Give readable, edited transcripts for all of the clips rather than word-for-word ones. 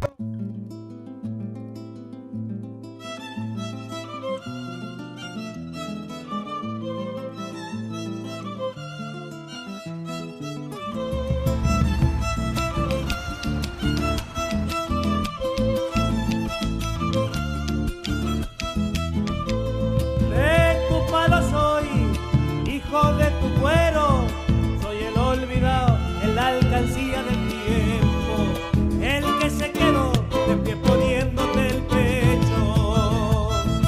De tu cuero, soy el olvidado en la alcancía del tiempo, el que se quedó de pie poniéndote el pecho.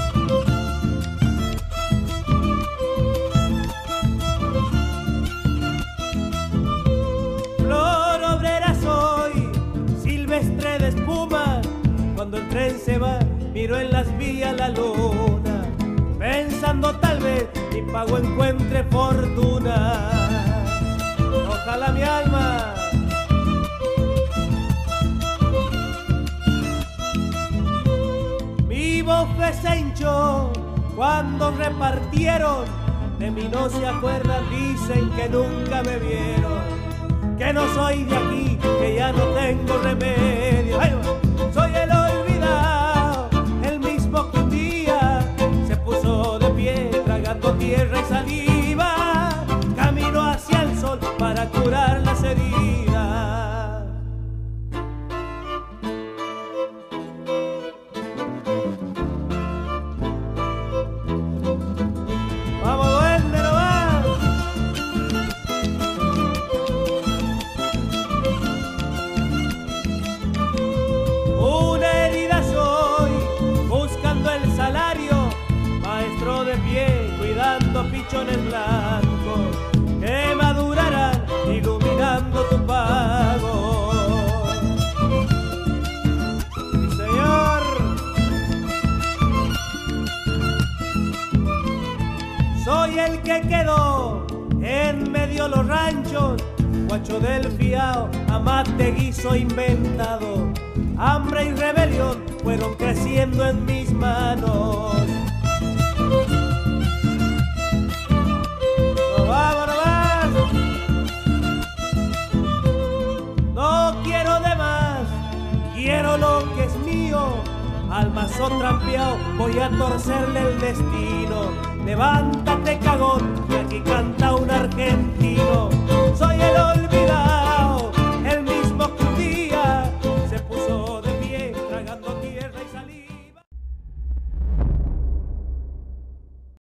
Flor obrera soy, silvestre de espuma, cuando el tren se va, miro en las vías la luna, pensando tal vez mi pago encuentre fortuna. Ojalá mi alma mi bofe se hinchó cuando repartieron, de mí no se acuerdan, dicen que nunca me vieron, que no soy de aquí, que ya no tengo remedio. ¡Ay, soy el olvidado, el mismo que un día se puso de pie tragando tierra y saliva, camino hacia el sol para curar las heridas. Vamos, duende nomás. Una herida soy, buscando el salario, maestro de pie, cuidando pichones blancos que madurarán iluminando tu pago. Sí, señor. Soy el que quedó en medio los ranchos, guacho del fiao, amate guiso inventado, hambre y rebelión fueron creciendo en mis manos. No quiero de más, quiero lo que es mío. Al mazo trampeado voy a torcerle el destino. Levántate, cagón,